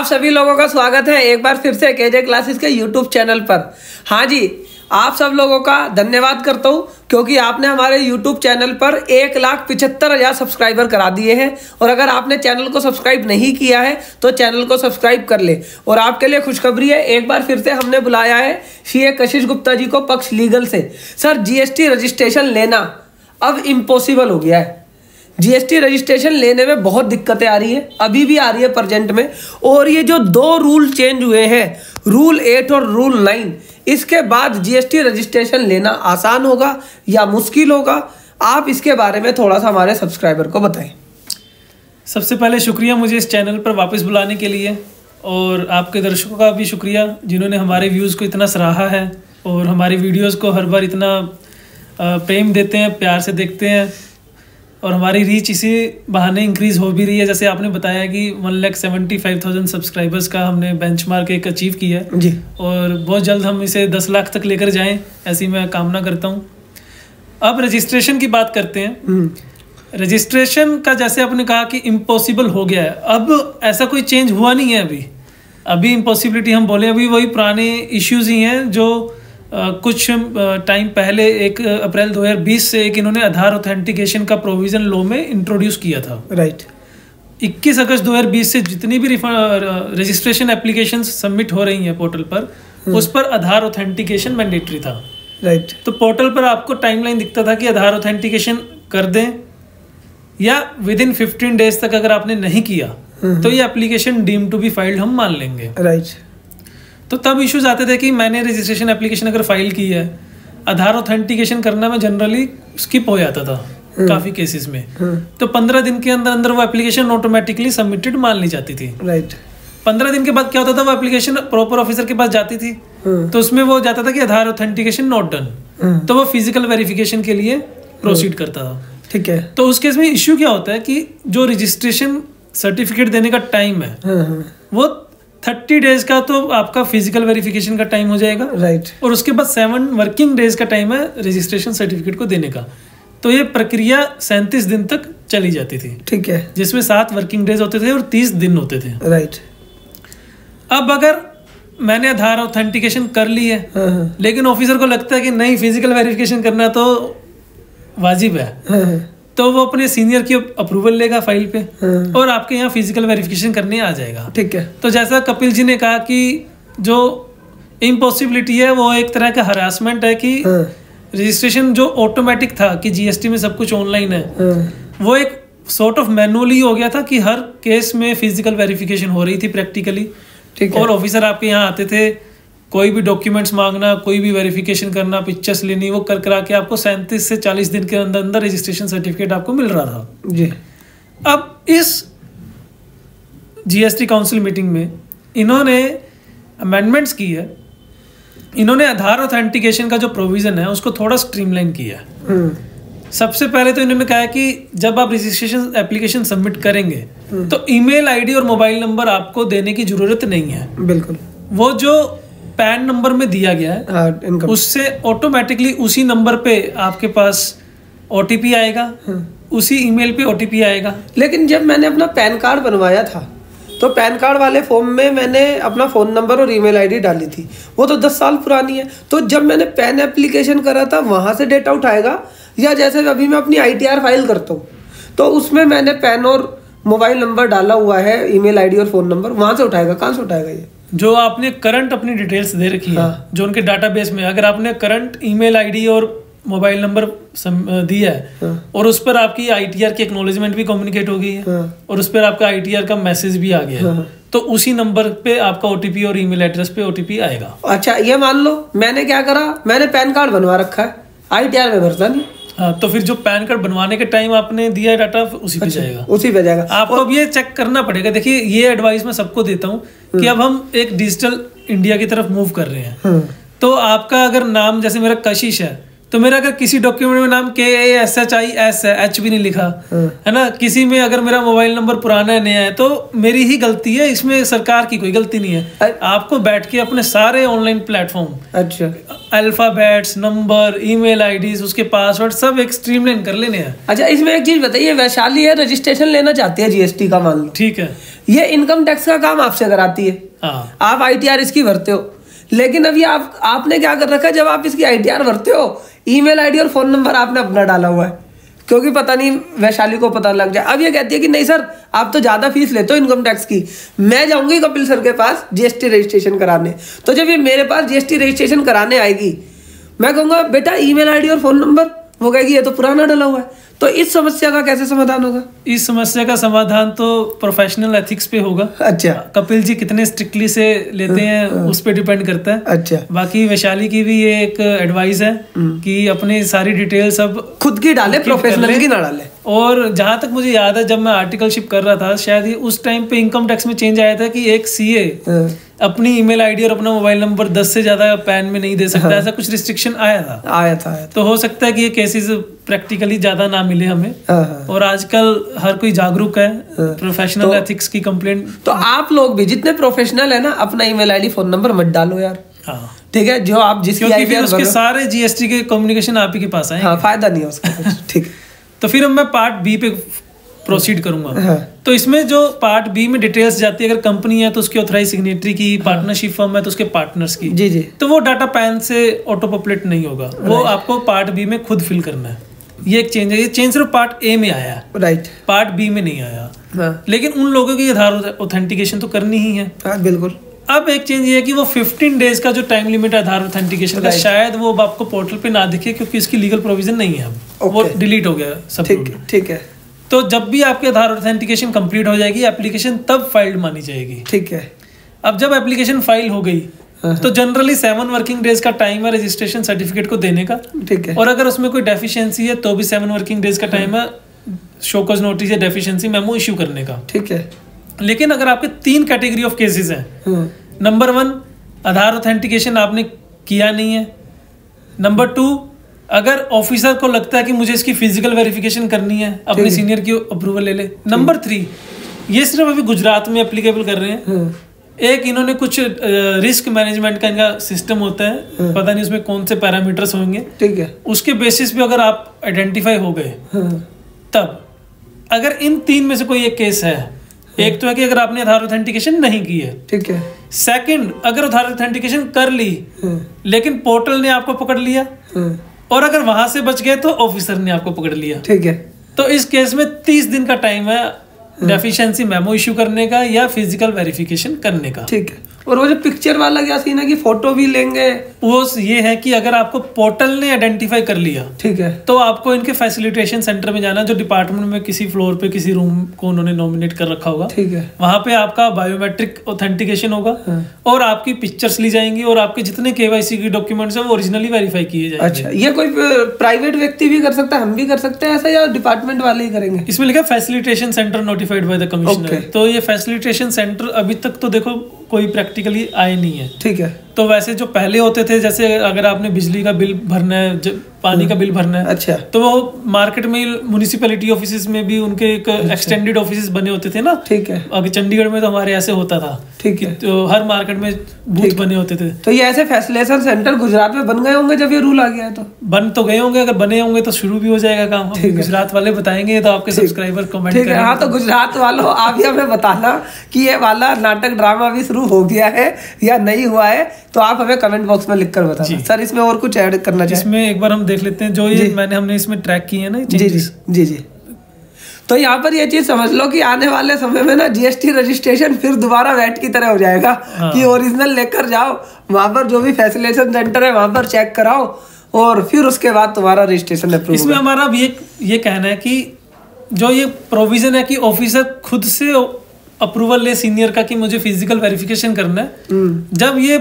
सभी लोगों का स्वागत है एक बार फिर से केजे क्लासेस के यूट्यूब चैनल पर। हाँ जी, आप सब लोगों का धन्यवाद करता हूँ क्योंकि आपने हमारे यूट्यूब चैनल पर 1,75,000 सब्सक्राइबर करा दिए हैं। और अगर आपने चैनल को सब्सक्राइब नहीं किया है तो चैनल को सब्सक्राइब कर ले। और आपके लिए खुशखबरी है, एक बार फिर से हमने बुलाया है सीए कशिश गुप्ता जी को पक्ष लीगल से। सर, जीएसटी रजिस्ट्रेशन लेना अब इम्पॉसिबल हो गया है। जीएसटी रजिस्ट्रेशन लेने में बहुत दिक्कतें आ रही है, अभी भी आ रही है प्रेजेंट में। और ये जो 2 रूल चेंज हुए हैं, रूल 8 और रूल 9, इसके बाद जीएसटी रजिस्ट्रेशन लेना आसान होगा या मुश्किल होगा? आप इसके बारे में थोड़ा सा हमारे सब्सक्राइबर को बताएं। सबसे पहले शुक्रिया मुझे इस चैनल पर वापस बुलाने के लिए, और आपके दर्शकों का भी शुक्रिया जिन्होंने हमारे व्यूज़ को इतना सराहा है और हमारी वीडियोस को हर बार इतना प्रेम देते हैं, प्यार से देखते हैं। और हमारी रीच इसी बहाने इंक्रीज़ हो भी रही है। जैसे आपने बताया कि 1,75,000 सब्सक्राइबर्स का हमने बेंचमार्क एक अचीव किया है जी, और बहुत जल्द हम इसे 10 लाख तक लेकर जाएं, ऐसी मैं कामना करता हूं। अब रजिस्ट्रेशन की बात करते हैं। रजिस्ट्रेशन का जैसे आपने कहा कि इम्पॉसिबल हो गया है, अब ऐसा कोई चेंज हुआ नहीं है। अभी इम्पॉसिबिलिटी हम बोले, अभी वही पुराने इश्यूज़ ही हैं जो कुछ टाइम पहले 1 अप्रैल 2020 से एक इन्होंने आधार ऑथेंटिकेशन का प्रोविज़न लॉ में इंट्रोड्यूस किया था। राइट। 21 अगस्त 2020 से जितनी भी रजिस्ट्रेशन एप्लीकेशन सबमिट हो रही हैं पोर्टल पर, उस पर आधार ऑथेंटिकेशन मैंडेटरी था। राइट। तो पोर्टल पर आपको टाइमलाइन दिखता था कि आधार ऑथेंटिकेशन कर दें, या विदिन 15 डेज तक अगर आपने नहीं किया तो ये application deem to be filed हम मान लेंगे। राइट। तो तब इश्यूज आते थे कि मैंने रजिस्ट्रेशन एप्लीकेशन अगर फाइल की है, आधार ऑथेंटिकेशन करना में जनरली स्किप हो जाता था काफ़ी केसेस में। तो 15 दिन के अंदर अंदर वो एप्लीकेशन ऑटोमेटिकली सबमिटेड मान ली जाती थी। राइट। 15 दिन के बाद क्या होता था, वो एप्लीकेशन प्रॉपर ऑफिसर के पास जाती थी, तो उसमें वो जाता था कि आधार ऑथेंटिकेशन नॉट डन, तो वो फिजिकल वेरिफिकेशन के लिए प्रोसीड करता था। ठीक है। तो उस केस में इश्यू क्या होता है कि जो रजिस्ट्रेशन सर्टिफिकेट देने का टाइम है वो 30 डेज का तो आपका फिजिकल वेरिफिकेशन का टाइम हो जाएगा। राइट। और उसके बाद 7 वर्किंग डेज का टाइम है रजिस्ट्रेशन सर्टिफिकेट को देने का। तो ये प्रक्रिया 37 दिन तक चली जाती थी। ठीक है। जिसमें 7 वर्किंग डेज होते थे और 30 दिन होते थे। राइट। अब अगर मैंने आधार ऑथेंटिकेशन कर ली है, लेकिन ऑफिसर को लगता है कि नहीं, फिजिकल वेरिफिकेशन करना तो वाजिब है, तो वो अपने सीनियर की अप्रूवल लेगा फाइल पे और आपके यहाँ फिजिकल वेरिफिकेशन करने आ जाएगा। ठीक है। तो जैसा कपिल जी ने कहा कि जो इम्पॉसिबिलिटी है वो एक तरह का हरासमेंट है कि रजिस्ट्रेशन जो ऑटोमेटिक था कि जीएसटी में सब कुछ ऑनलाइन है, वो एक सॉर्ट ऑफ मैनुअली हो गया था कि हर केस में फिजिकल वेरिफिकेशन हो रही थी प्रैक्टिकली। ठीक है। और ऑफिसर आपके यहाँ आते थे, कोई भी डॉक्यूमेंट्स मांगना, कोई भी वेरिफिकेशन करना, पिक्चर्स लेनी, वो कर करा के आपको 37 से 40 दिन के अंदर अंदर रजिस्ट्रेशन सर्टिफिकेट आपको मिल रहा था जी। अब इस जीएसटी काउंसिल मीटिंग में इन्होंने अमेंडमेंट्स की है। इन्होंने आधार ऑथेंटिकेशन का जो प्रोविजन है उसको थोड़ा स्ट्रीमलाइन किया है। सबसे पहले तो इन्होंने कहा कि जब आप रजिस्ट्रेशन एप्लीकेशन सबमिट करेंगे तो ईमेल आईडी और मोबाइल नंबर आपको देने की जरूरत नहीं है। बिल्कुल। वो जो पैन नंबर में दिया गया है उससे ऑटोमेटिकली उसी नंबर पे आपके पास ओटीपी आएगा, उसी ईमेल पे ओटीपी आएगा। लेकिन जब मैंने अपना पैन कार्ड बनवाया था तो पैन कार्ड वाले फॉर्म में मैंने अपना फ़ोन नंबर और ईमेल आईडी डाली थी, वो तो 10 साल पुरानी है। तो जब मैंने पैन एप्लीकेशन करा था वहाँ से डेटा उठाएगा, या जैसे अभी मैं अपनी ITR फाइल करता हूँ तो उसमें मैंने पैन और मोबाइल नंबर डाला हुआ है, ईमेल आईडी और फ़ोन नंबर, वहाँ से उठाएगा? कहाँ से उठाएगा? ये जो आपने करंट अपनी डिटेल्स दे रखी है, जो उनके डाटाबेस में, अगर आपने करंट ईमेल आईडी और मोबाइल नंबर दिया है और उस पर आपकी ITR की एक्नॉलेजमेंट भी कम्युनिकेट हो गई है और उस पर आपका ITR का मैसेज भी आ गया है, तो उसी नंबर पे आपका OTP और ईमेल एड्रेस पे OTP आएगा। अच्छा, ये मान लो मैंने क्या करा, मैंने पैन कार्ड बनवा रखा है, ITR में भरता नहीं। हाँ, तो फिर जो पैन कार्ड बनवाने के टाइम आपने दिया है डाटा उसी पे जाएगा। उसी पे जाएगा। आपको अब ये चेक करना पड़ेगा। देखिए, ये एडवाइस मैं सबको देता हूँ कि अब हम एक डिजिटल इंडिया की तरफ मूव कर रहे हैं, तो आपका अगर नाम, जैसे मेरा कशिश है, तो मेरा अगर किसी डॉक्यूमेंट में नाम KASHIS है, H भी नहीं लिखा, है ना, किसी में अगर मेरा मोबाइल नंबर पुराना है नया है तो मेरी ही गलती है, इसमें सरकार की कोई गलती नहीं है। आपको बैठ के अपने सारे ऑनलाइन प्लेटफॉर्म, अच्छा, अल्फाबेट्स, नंबर, ईमेल आईडीज, उसके पासवर्ड सब एक स्ट्रीमलाइन कर लेने हैं। अच्छा, इसमें एक चीज बताइए, वैशाली है, रजिस्ट्रेशन लेना चाहती है GST का, मान लो, ठीक है, ये इनकम टैक्स का काम आपसे कराती है, आप ITR इसकी भरते हो, लेकिन अभी आपने क्या कर रखा है, जब आप इसकी ITR भरते हो, ईमेल आईडी और फोन नंबर आपने अपना डाला हुआ है, क्योंकि पता नहीं वैशाली को पता लग जाए। अब ये कहती है कि नहीं सर, आप तो ज्यादा फीस लेते हो इनकम टैक्स की, मैं जाऊंगी कपिल सर के पास GST रजिस्ट्रेशन कराने। तो जब ये मेरे पास GST रजिस्ट्रेशन कराने आएगी, मैं कहूंगा बेटा ईमेल आईडी और फोन नंबर, वो कहेगी ये तो पुराना डाला हुआ है। तो इस समस्या का कैसे समाधान होगा? इस समस्या का समाधान तो प्रोफेशनल एथिक्स पे होगा। अच्छा, कपिल जी कितने स्ट्रिक्टली से लेते हैं उस पे डिपेंड करता है। अच्छा, बाकी वैशाली की भी ये एक एडवाइस है कि अपनी सारी डिटेल सब खुद की डाले, प्रोफेशनल की ना डाले। और जहां तक मुझे याद है, जब मैं आर्टिकलशिप कर रहा था, शायद ये उस टाइम पे इनकम टैक्स में चेंज आया था कि एक CA अपनी ईमेल आईडी और अपना मोबाइल नंबर 10 से ज्यादा पैन में नहीं दे सकता, ऐसा कुछ रिस्ट्रिक्शन आया था। तो हो सकता है कि ये केसेस प्रैक्टिकली ज्यादा ना मिले हमें। और आजकल हर कोई जागरूक है प्रोफेशनल एथिक्स की कंप्लेंट। तो आप लोग भी जितने प्रोफेशनल है ना, अपना ईमेल आईडी फोन नंबर मत डालो यार, ठीक है, जो आप जिसकी क्योंकि उसके सारे GST के कम्युनिकेशन आप ही के पास आए, फायदा नहीं है उसका। ठीक है, तो फिर अब मैं पार्ट B पे प्रोसीड करूंगा। तो इसमें जो पार्ट B में डिटेल्स जाती है, अगर कंपनी है तो उसकी ऑथराइज सिग्नेटरी की, पार्टनरशिप फर्म है तो उसके पार्टनर्स की, जी जी, तो वो डाटा पैन से ऑटो पॉपुलेट नहीं होगा, वो आपको पार्ट B में खुद फिल करना है। ये एक चेंज है, ये चेंज सिर्फ पार्ट A में आया है, राइट, पार्ट B में नहीं आया। लेकिन उन लोगों की आधार ऑथेंटिकेशन तो करनी ही है। बिल्कुल। अब एक चेंज ये है कि वो 15 डेज का जो टाइम लिमिट है आधार ऑथेंटिकेशन का, शायद वो आपको पोर्टल पे ना दिखे, क्योंकि इसकी लीगल प्रोविजन नहीं है, वो डिलीट हो गया सब। ठीक है। तो जब भी आपके आधार ऑथेंटिकेशन कंप्लीट हो जाएगी, एप्लीकेशन तब फाइल्ड मानी जाएगी। ठीक है। अब जब एप्लीकेशन फाइल हो गई तो जनरली 7 वर्किंग डेज का टाइम है रजिस्ट्रेशन सर्टिफिकेट को देने का। ठीक है। और अगर उसमें कोई डेफिशिएंसी है तो भी 7 वर्किंग डेज का टाइम है शो कॉज नोटिस या डेफिशिएंसी मेमो इश्यू करने का। ठीक है। लेकिन अगर आपके 3 कैटेगरी ऑफ केसेस हैं, नंबर 1 आधार ऑथेंटिकेशन आपने किया नहीं है, नंबर 2 अगर ऑफिसर को लगता है कि मुझे इसकी फिजिकल वेरिफिकेशन करनी है, अपने सीनियर की अप्रूवल ले ले, नंबर 3 ये सिर्फ अभी गुजरात में एप्लीकेबल कर रहे हैं। एक इन्होंने कुछ रिस्क मैनेजमेंट का इनका सिस्टम होता है, पता नहीं उसमें कौन से पैरामीटर्स होंगे, ठीक है, उसके बेसिस पे अगर आप आइडेंटिफाई हो गए तब, अगर इन 3 में से कोई एक केस है, एक तो है कि अगर आपने आधार ऑथेंटिकेशन नहीं की है, ठीक है, सेकंड अगर आधार ऑथेंटिकेशन कर ली लेकिन पोर्टल ने आपको पकड़ लिया, और अगर वहां से बच गए तो ऑफिसर ने आपको पकड़ लिया, ठीक है, तो इस केस में 30 दिन का टाइम है डेफिशिएंसी मेमो इश्यू करने का या फिजिकल वेरिफिकेशन करने का। ठीक है। और वो जो पिक्चर वाला क्या सीन है कि फोटो भी लेंगे, वो ये है कि अगर आपको पोर्टल ने आइडेंटिफाई कर लिया, ठीक है, तो आपको इनके फैसिलिटेशन सेंटर में जाना, जो डिपार्टमेंट में किसी फ्लोर पे किसी रूम को उन्होंने नॉमिनेट कर रखा होगा, ठीक है, वहां पे आपका बायोमेट्रिक ऑथेंटिकेशन होगा और आपकी पिक्चर्स ली जाएंगी और आपके जितने KYC की डॉक्यूमेंट्स है वो ओरिजिनली वेरीफाई किए जाएंगे। अच्छा, ये कोई प्राइवेट व्यक्ति भी कर सकता है, हम भी कर सकते हैं ऐसा, या डिपार्टमेंट वाले ही करेंगे? इसमें लिखा facilitation centre notified by the commissioner. तो ये फैसिलिटेशन सेंटर अभी तक तो देखो कोई प्रैक्टिकली आए नहीं है, ठीक है। तो वैसे जो पहले होते थे, जैसे अगर आपने बिजली का बिल भरना है, पानी का बिल भरना है, अच्छा, तो वो मार्केट में म्युनिसिपैलिटी ऑफिसेस में भी उनके एक एक्सटेंडेड ऑफिसेस बने होते थे ना, ठीक है। अगर चंडीगढ़ में तो हमारे ऐसे होता था, ठीक है, तो हर मार्केट में बूथ बने होते थे। तो ये ऐसे फैसिलिटेशन सेंटर गुजरात में बन गए होंगे जब ये रूल आ गया है? तो बन तो गए होंगे, अगर बने होंगे तो शुरू भी हो जाएगा काम। गुजरात वाले बताएंगे तो आपके सब्सक्राइबर कमेंट करेंगे। हाँ, तो गुजरात वालों आप ही हमें बताना कि ये वाला नाटक ड्रामा भी शुरू हो गया है या नहीं हुआ है, तो आप हमें कमेंट बॉक्स में लिखकर बताना। सर इसमें और कुछ ऐड करना चाहिए? इसमें एक बार हम देख लेते हैं जो ये हमने इसमें ट्रैक की है ना। जी जी जी। तो यहाँ पर ये चीज समझ लो कि आने वाले समय में ना GST रजिस्ट्रेशन फिर दोबारा वैट की तरह हो जाएगा। हाँ। कि ओरिजिनल लेकर जाओ, वहां पर जो भी फैसिलिटेशन सेंटर है वहां पर चेक कराओ और फिर उसके बाद तुम्हारा रजिस्ट्रेशन अप्रूव। इसमें हमारा भी ये कहना है कि जो ये प्रोविजन है कि ऑफिसर खुद से अप्रूवल ले सीनियर का कि मुझे फिजिकल वेरिफिकेशन करना है, जब ये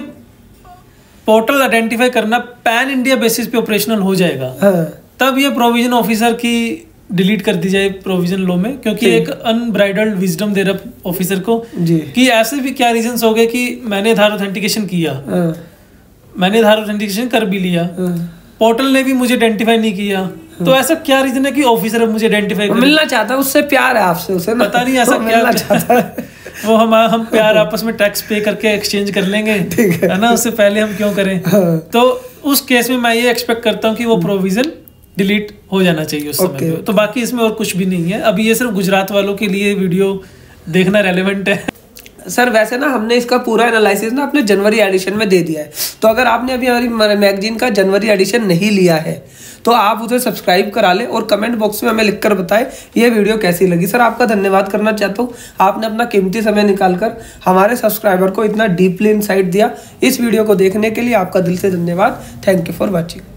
पोर्टल आइडेंटिफाई करना पैन इंडिया बेसिस पे ऑपरेशनल हो जाएगा, तब ये प्रोविजन ऑफिसर की डिलीट कर दी जाए प्रोविजन लॉ में, क्योंकि एक अनब्राइडल्ड विजडम दे रहा ऑफिसर को कि ऐसे भी क्या रीजंस हो गए कि मैंने आधार ऑथेंटिकेशन किया, मैंने आधार ऑथेंटिकेशन कर भी लिया, पोर्टल ने भी मुझे आइडेंटिफाई नहीं किया। तो ऐसा क्या रीजन है कि ऑफिसर मुझे आइडेंटिफाई मिलना चाहता है, उससे प्यार है आपसे, उसे पता नहीं ऐसा क्या चाहता है। वो हम प्यार आपस में टैक्स पे करके एक्सचेंज कर लेंगे, है ना, उससे पहले हम क्यों करें। तो उस केस में मैं ये एक्सपेक्ट करता हूँ कि वो प्रोविजन डिलीट हो जाना चाहिए उस समय पे। तो बाकी इसमें और कुछ भी नहीं है। अभी ये सिर्फ गुजरात वालों के लिए वीडियो देखना रेलेवेंट है। सर वैसे ना हमने इसका पूरा एनालिसिस ना अपने जनवरी एडिशन में दे दिया है, तो अगर आपने अभी हमारी मैगजीन का जनवरी एडिशन नहीं लिया है तो आप उसे सब्सक्राइब करा लें और कमेंट बॉक्स में हमें लिखकर बताएं ये वीडियो कैसी लगी। सर आपका धन्यवाद करना चाहता हूँ, आपने अपना कीमती समय निकालकर हमारे सब्सक्राइबर को इतना डीपली इनसाइट दिया। इस वीडियो को देखने के लिए आपका दिल से धन्यवाद। Thank you for watching.